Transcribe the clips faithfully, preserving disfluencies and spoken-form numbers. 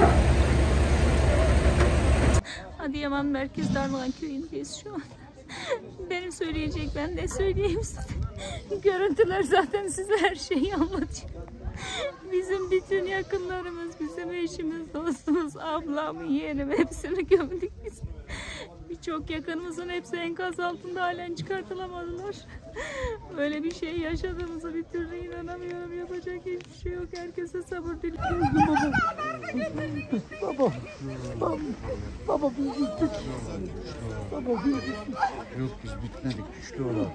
Adıyaman Merkez Darlıhan Köyü'ndeyiz şu an. Benim söyleyecek, ben ne söyleyeyim size. Görüntüler zaten size her şeyi anlatıyor. Bizim bütün yakınlarımız, bizim eşimiz, dostumuz, ablam, yeğenim hepsini gömdük biz. Birçok yakınımızın hepsi enkaz altında halen çıkartılamadılar. Böyle bir şey yaşadığımızı bir türlü inanamıyorum. Yapacak hiçbir şey yok. Herkese sabır diliyorum. Baba, baba, baba biz bittik. Baba biz bittik. Yok biz bitmedik, güçlü olalım.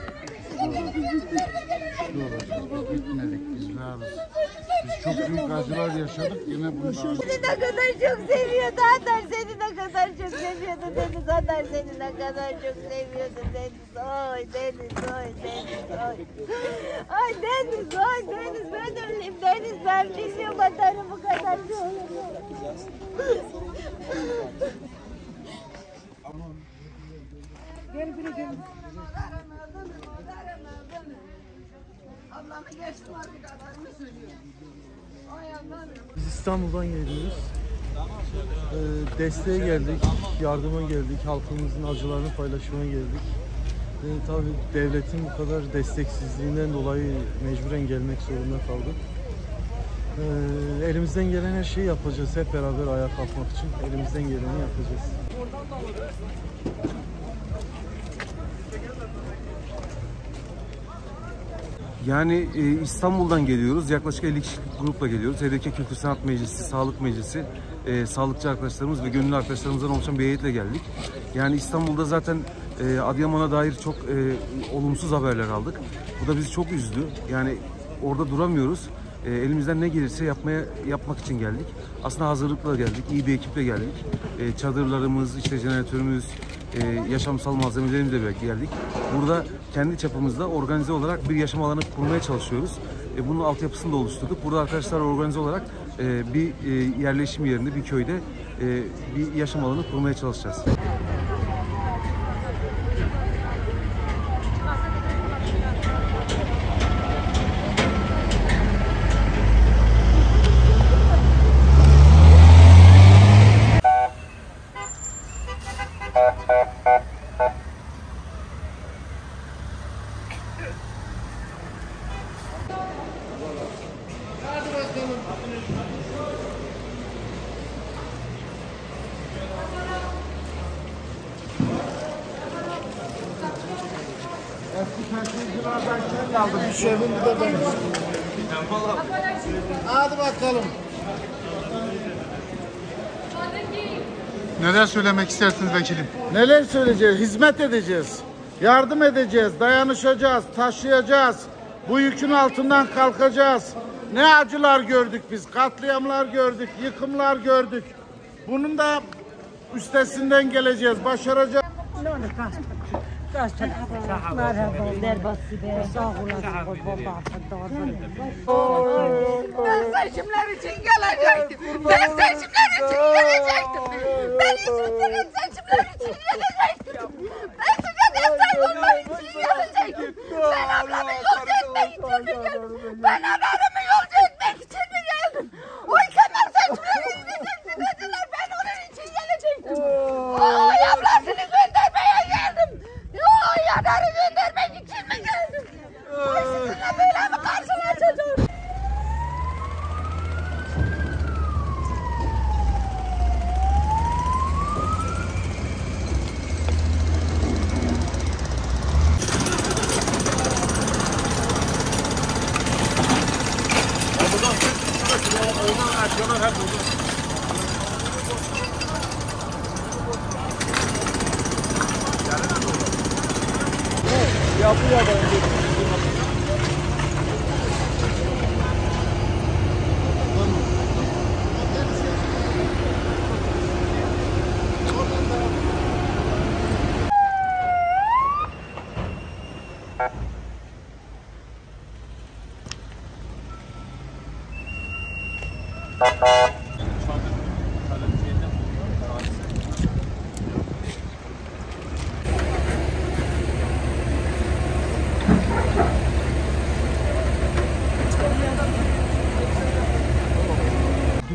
Güçlü olacağız, biz bitmedik, biz varız. Biz çok büyük acılar yaşadık, yine bunlar. Seni ne kadar çok seviyordu Adar, seni ne kadar çok seviyordu Deniz Adar, seni ne kadar çok seviyordu Deniz. Oy Deniz, oy Deniz, oy. Ay Deniz, oy Deniz, ben öleyim Deniz, ben bilmiyorum Adar'ı bu kadar çok. Gel biri gel. Allah'ını geçtim artık Adar'ımı söylüyor. Biz İstanbul'dan geliyoruz. Ee, desteğe geldik, yardıma geldik, halkımızın acılarını paylaşmaya geldik. Ee, tabii devletin bu kadar desteksizliğinden dolayı mecburen gelmek zorunda kaldık. Ee, elimizden gelen her şeyi yapacağız, hep beraber ayağa kalkmak için elimizden geleni yapacağız. Yani e, İstanbul'dan geliyoruz. Yaklaşık elli kişilik grupla geliyoruz. H D K Kültür Sanat Meclisi, Sağlık Meclisi, e, sağlıkçı arkadaşlarımız ve gönüllü arkadaşlarımızdan oluşan bir heyetle geldik. Yani İstanbul'da zaten e, Adıyaman'a dair çok e, olumsuz haberler aldık. Bu da bizi çok üzdü. Yani orada duramıyoruz. E, elimizden ne gelirse yapmaya yapmak için geldik. Aslında hazırlıkla geldik, iyi bir ekiple geldik. E, çadırlarımız, işte jeneratörümüz, e, yaşamsal malzemelerimizle belki geldik. Burada kendi çapımızda organize olarak bir yaşam alanı kurmaya çalışıyoruz. E, bunun altyapısını da oluşturduk. Burada arkadaşlar organize olarak e, bir e, yerleşim yerinde, bir köyde e, bir yaşam alanı kurmaya çalışacağız. Eski taşıyıcılardan kendi aldım, bir şey de benim. Hadi bakalım. Neler söylemek istersiniz vekilim? Neler söyleyeceğiz? Hizmet edeceğiz. Yardım edeceğiz, dayanışacağız, taşıyacağız. Bu yükün altından kalkacağız. Ne acılar gördük biz, katliamlar gördük, yıkımlar gördük. Bunun da üstesinden geleceğiz, başaracağız. Merhaba, derbası be. Sağ olasın, kurban Ben seçimler için gelecektim. Ben seçimler için gelecektim. Ben İzmit'in seçimler için gelecektim. Ben Tüke'den sayılmak için gelecektim. Ben ablamı yolcu etmek için mi geldim? Ben ablamı yolcu etmek için mi geldim? Oy Kemal seçimleri izleyeceksin dediler. Ben onun için gelecektim. Oy ablasını göndermeye geldim. Oy Adar'ı göndermek için mi geldim? Oy sizinle böyle mi karşılaşacağım? Yapıyor bence.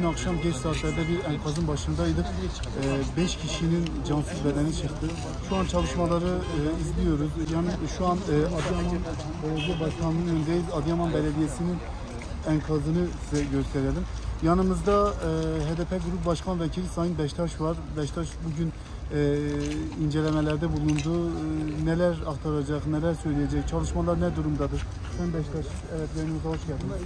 akşam geç saatlerde bir enkazın başındaydık. beş kişinin cansız bedeni çıktı. Şu an çalışmaları e, izliyoruz. Yani şu an e, Adıyaman Belediye Başkanlığı'nın önündeyiz. Adıyaman Belediyesi'nin enkazını size gösterelim. Yanımızda e, H D P Grup Başkan Vekili Sayın Beştaş var. Beştaş bugün e, incelemelerde bulundu. E, neler aktaracak, neler söyleyecek, çalışmalar ne durumdadır? Sayın Beştaş, evet yayınımıza hoş geldiniz.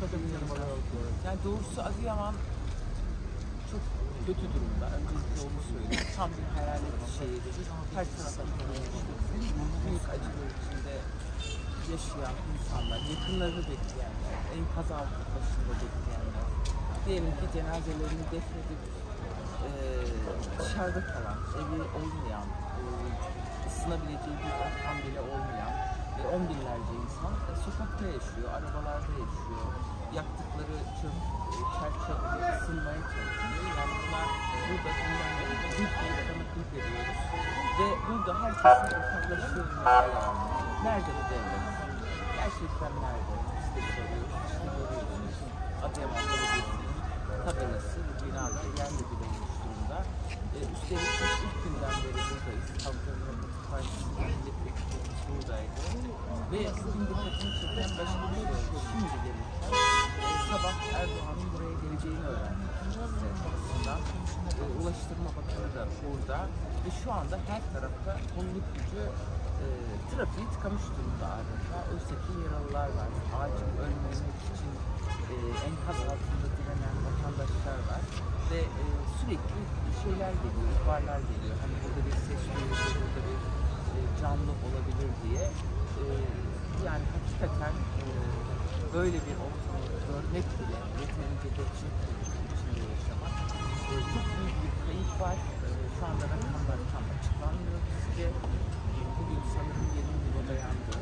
Yani doğrusu Adıyaman çok kötü durumda. Öncelikle onu söyleyeyim. Tam bir hayalet şehri. Her tarafa karıştı. Büyük acılar içinde yaşayan insanlar, yakınlarını bekleyenler, enkaz altı başında bekleyenler, diyelim ki cenazelerini defnedip e, dışarıda kalan, evi olmayan, e, ısınabileceği bir ortam bile olmayan e, on binlerce insan e, sokakta yaşıyor, arabalarda yaşıyor. Yaktıkları çöp, e, çerçöple ısınmaya çalışıyor. Yani bunlar burada bundan büyük bir tanıklık ediyoruz. Ve burada herkesin ortaklaştırılması lazım. Nerede bu devlet? Gerçekten nerede? Biz de soruyoruz. İşte görüyorsunuz. Adıyaman Belediyesi'nin tabelası bu binada yerle bir olmuş durumda. E, üstelik biz ilk günden beri buradayız. Halkların Demokratik Partisi'nin milletvekillerimiz buradaydı. Ve bugün dikkatimi çeken başka bir şey oldu. Şimdi gelirken e, sabah Erdoğan'ın buraya geleceğini öğrendik. Aslında e, Ulaştırma Bakanı da burada. Ve şu anda her tarafta kolluk gücü e, trafiği tıkamış durumda adeta. Oysa ki yaralılar var. Acil ölmemek için e, enkaz altında direnen vatandaşlar var. Ve e, sürekli şeyler geliyor, ihbarlar geliyor. Hani burada bir ses duyulur, burada bir e, canlı olabilir diye. E, yani hakikaten e, böyle bir ortamı görmek bile yeterince dehşet içinde yaşamak. E, çok büyük bir kayıp var. E, şu anda rakamlar tam açıklanmıyor sizce. Bugün sanırım yirmi bin dayandı.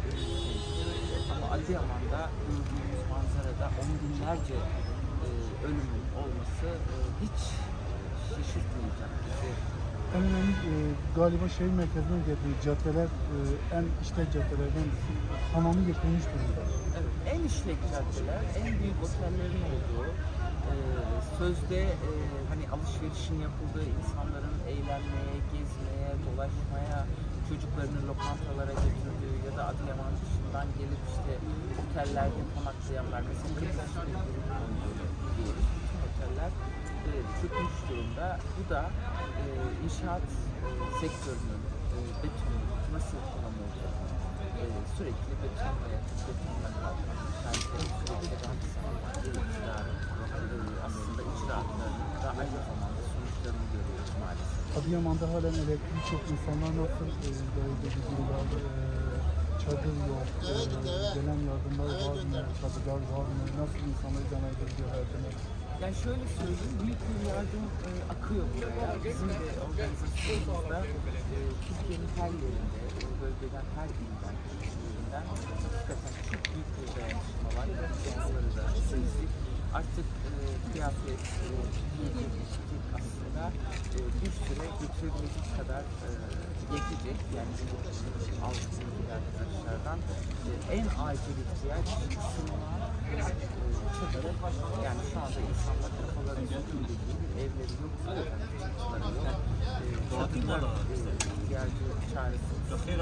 Ama Adıyaman'da gördüğümüz manzarada on binlerce e, ölümün olması e, hiç e, şaşırtmayacak bizi. En önemli e, galiba şehir merkezine geldiği caddeler e, en işlek caddelerden tamamı yıkılmış durumda. Evet, en işlek caddeler, en büyük otellerin olduğu, e, sözde e, hani alışverişin yapıldığı, insanların eğlenmeye, gezmeye, dolaşmaya, çocuklarını lokantalara götürdüğü ya da Adıyaman dışından gelip işte otellerde konaklayanlar, mesela kırk bir grup olduğunu biliyoruz. Bütün oteller e, çökmüş durumda. Bu da e, inşaat e, sektörünün e, betonu nasıl kullanılacak? E, sürekli betonla yatıp betonla kalkan, kendileri sürekli rant sağlayan bir iktidarın e, aslında icraatlarının da aynı zamanda sonuçlarını görüyoruz maalesef. Adıyaman'da halen elektrik çok, insanlar nasıl e, böyle durumlar, e, çadır yok, e, gelen yardımlar var mı, çadırlar var mı, nasıl insanları idame ediyor hayatını? Yani şöyle söyleyeyim, büyük bir yardım e, akıyor buraya. Bizim de organizasyonumuzda e, Türkiye'nin her yerinde, e, bölgeden her ilden, ilçelerinden hakikaten çok büyük bir dayanışma var. Onları da sezdik. Artık e, kıyafet, e, yiyecek, içecek aslında e, bir süre götürebilecek kadar e, yetecek. Yani bu altındaki arkadaşlardan e, en acil ihtiyaç ısınma, e, çadır. Yani şu anda insanlar kafaları söküldüğü gibi evleri yok, çocukları yok. E, çadırlar e, ihtiyacı çaresi.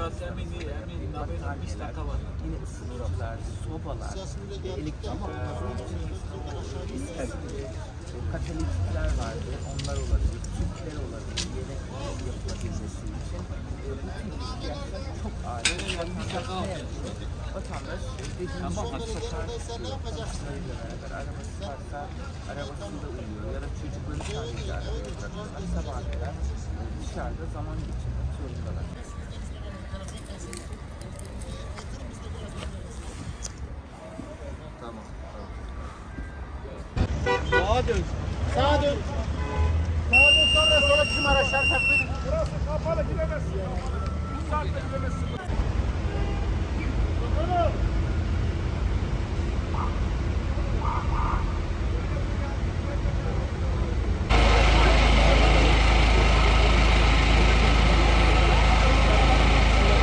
Battaniyeler, yine ısıtıcılar, sobalar, e, elektrik olmadığı için eskisi katalitikler vardı, onlar olabilir, tüpler olabilir, yemek yapılabilmesi için. E, bu tip ihtiyaçlar çok ağır. Vatandaş ne yapıyor? Vatandaş dediğimiz gibi sokağa çıkıyor, komşularıyla beraber arabası varsa arabasında uyuyor ya da çocukları sadece arabaya bırakıyorlar. Sabaha kadar e, dışarıda zaman geçirmek zorundalar. Sağa dön. Sağa dön. Sağa dön, sonra sonra bizim araçlar takılır. Burası kapalı, gidemezsin. Bu saatte gidemezsin.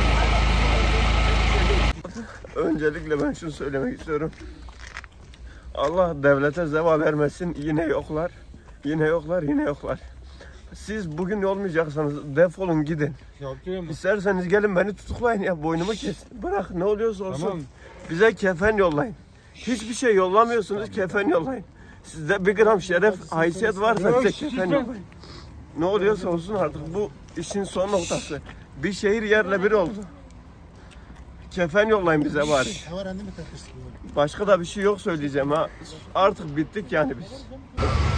Öncelikle ben şunu söylemek istiyorum. Allah devlete zeval vermesin. Yine yoklar. Yine yoklar, yine yoklar. Siz bugün olmayacaksanız defolun gidin. İsterseniz gelin beni tutuklayın ya, boynumu kesin. Bırak ne oluyorsa olsun. Tamam. Bize kefen yollayın. Hiçbir şey yollamıyorsunuz, kefen yollayın. Sizde bir gram şeref, haysiyet varsa bize kefen yollayın. Ne oluyorsa olsun artık, bu işin son noktası. Bir şehir yerle bir oldu. Kefen yollayın bize bari. Başka da bir şey yok söyleyeceğim ha. Artık bittik yani biz.